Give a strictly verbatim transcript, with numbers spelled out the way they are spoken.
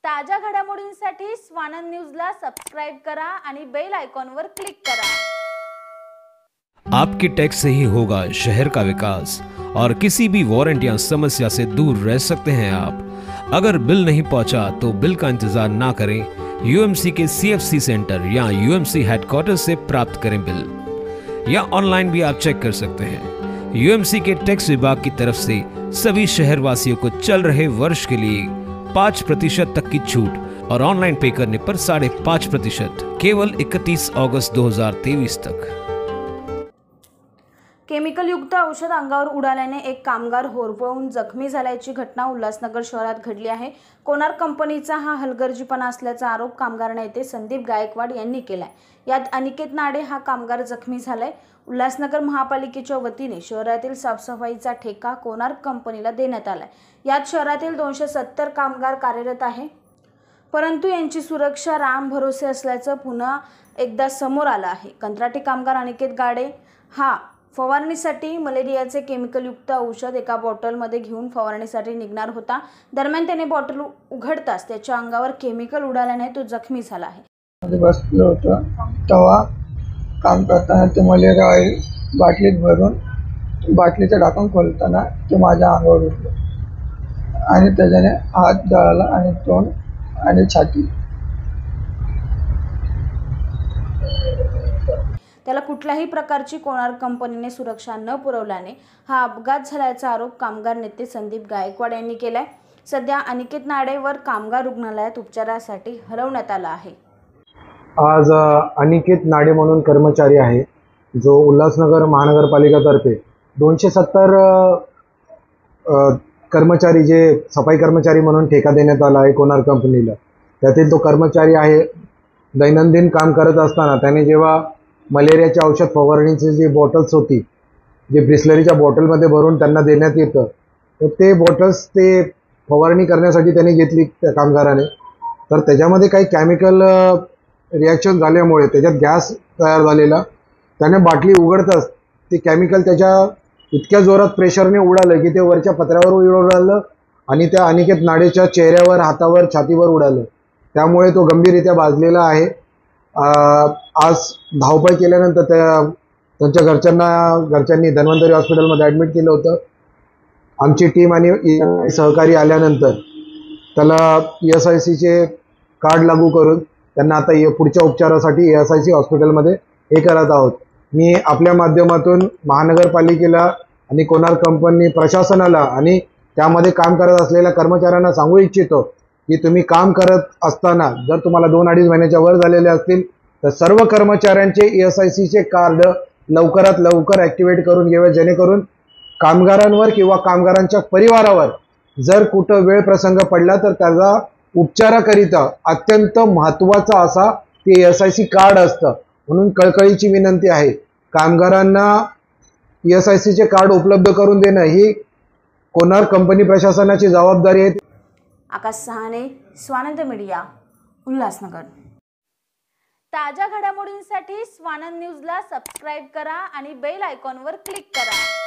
ताज्या घडामोडींसाठी स्वानंद न्यूजला सबस्क्राइब करा आणि बेल आयकॉनवर क्लिक करा। आपके टैक्स से ही होगा शहर का विकास और किसी भी वारंट या समस्या से दूर रह सकते हैं आप। अगर बिल नहीं पहुंचा तो बिल का इंतजार ना करें, यूएमसी के सीएफसी सेंटर या यूएमसी हेडक्वार्टर से प्राप्त करें बिल, या ऑनलाइन भी आप चेक कर सकते हैं। यूएमसी के टैक्स विभाग की तरफ से सभी शहरवासियों को चल रहे वर्ष के लिए पाँच प्रतिशत तक की छूट और ऑनलाइन पे करने पर साढ़े पाँच प्रतिशत केवल इकतीस अगस्त दो हजार तेईस तक। केमिकल युक्त औषध अंगावर उडाल्याने एक कामगार होरपळून जखमी झाल्याची घटना उल्हासनगर शहरात घडली आहे। कोनार कंपनीचा हा हलगर्जीपणा असल्याचा आरोप कामगार नेते संदीप गायकवाड यांनी केलाय। यात अनिकेत नाडे हा कामगार जखमी झालाय। उल्हासनगर महापालिकेच्या वतीने शहरातील साफसफाईचा ठेका कोनार कंपनीला देण्यात आलाय। यात शहरातील दोनशे सत्तर कामगार कार्यरत आहे, परंतु यांची सुरक्षा राम भरोसे असल्याचं पुन्हा एकदा समोर आलं आहे। कंत्राटी कामगार अनिकेत गाडे हा फवारणीसाठी मलेरियाचे केमिकल युक्त औषध एका बॉटलमध्ये घेऊन फवारणीसाठी निघणार होता। दरम्यान त्याने बॉटल उघडताच त्याच्या अंगावर केमिकल उडाल्याने तो जखमी झाला आहे। बसलो होतो तेव्हा काम करताना ते मलेरिया ऑइल बाटलीत भरून बाटलीचं ढाकण खोलताना ते माझ्या अंगावर उडलं आणि त्याच्याने हात जळाला आणि तोंड आणि छाती। त्याला कुठल्याही प्रकारची कोनार कंपनीने सुरक्षा न पुरवल्याने हा अपघात झाल्याचा आरोप कामगार नेते संदीप गायकवाड यांनी केलाय। सध्या अनिकेत नाडेवर कामगार रुग्णालयात उपचारासाठी हलवण्यात आलं आहे। आज अनिकेत नाडे म्हणून कर्मचारी आहे, जो उल्हासनगर महानगरपालिकेतर्फे दोनशे सत्तर कर्मचारी जे सफाई कर्मचारी म्हणून ठेका देण्यात आला आहे कोनार कंपनीला। त्यातील तो कर्मचारी आहे। दैनंदिन काम करत असताना त्याने जेव्हा मलेरियाचे औषध फवारणीची जी बॉटल्स होती, जे ब्रिस्लरीच्या बॉटलमध्ये भरून त्यांना देण्यात येतं, तर ते बॉटल्स ते फवारणी करण्यासाठी त्यांनी घेतली त्या कामगाराने। तर त्याच्यामध्ये काही केमिकल रिॲक्शन झाल्यामुळे त्याच्यात गॅस तयार झालेला, त्याने बाटली उघडताच ते केमिकल त्याच्या इतक्या जोरात प्रेशरने उडालं की ते वरच्या पत्र्यावर उडालं आणि त्या अनिकेत नाडेच्या चेहऱ्यावर, हातावर, छातीवर उडालं। त्यामुळे तो गंभीररित्या भाजलेला आहे। आज धावपळ केल्यानंतर त्या त्यांच्या घरच्यांना घरच्यांनी धन्वंतरी हॉस्पिटलमध्ये ॲडमिट केलं होतं। आमची टीम आणि सहकारी आल्यानंतर त्याला ई एस आय सीचे कार्ड लागू करून त्यांना आता पुढच्या उपचारासाठी ई एस आय सी हॉस्पिटलमध्ये हे करत आहोत। मी आपल्या माध्यमातून महानगरपालिकेला आणि कोनार कंपनी प्रशासनाला आणि त्यामध्ये काम करत असलेल्या कर्मचाऱ्यांना सांगू इच्छितो की तुम्ही काम करत असताना जर तुम्हाला दोन अडीच महिन्याच्या वर झालेले असतील तर सर्व कर्मचाऱ्यांचे ई एस आय सीचे कार्ड लवकरात लवकर ॲक्टिवेट करून घ्यावे, जेणेकरून कामगारांवर किंवा कामगारांच्या परिवारावर जर कुठं वेळ प्रसंग पडला तर त्याचा उपचाराकरिता अत्यंत महत्त्वाचा असा ते E S I C card असतं। म्हणून कळकळीची विनंती आहे, कामगारांना ई एस आय सीचे कार्ड उपलब्ध करून देणं ही कोनार कंपनी प्रशासनाची जबाबदारी आहे। आकाश सहाने, स्वानंद मीडिया, उल्हासनगर। ताज्या घडामोडींसाठी स्वानंद न्यूजला सबस्क्राइब करा आणि बेल आयकॉनवर क्लिक करा।